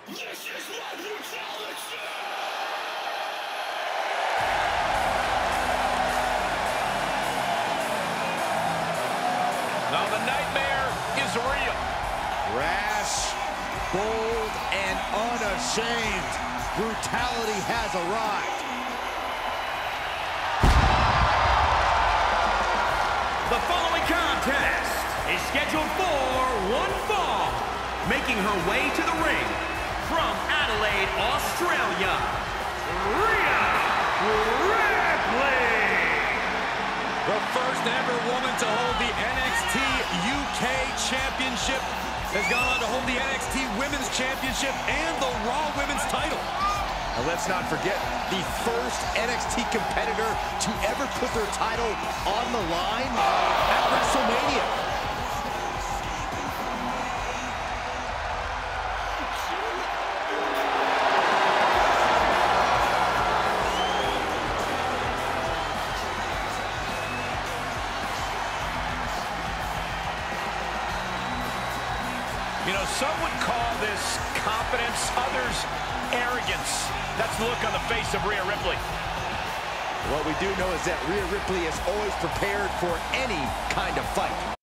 This is my brutality! Now the nightmare is real. Rash, bold, and unashamed. Brutality has arrived. The following contest is scheduled for one fall. Making her way to the ring from Adelaide, Australia, Rhea Ripley. The first ever woman to hold the NXT UK Championship has gone on to hold the NXT Women's Championship and the Raw Women's title. And let's not forget, the first NXT competitor to ever put their title on the line at WrestleMania. You know, some would call this confidence, others arrogance. That's the look on the face of Rhea Ripley. What we do know is that Rhea Ripley is always prepared for any kind of fight.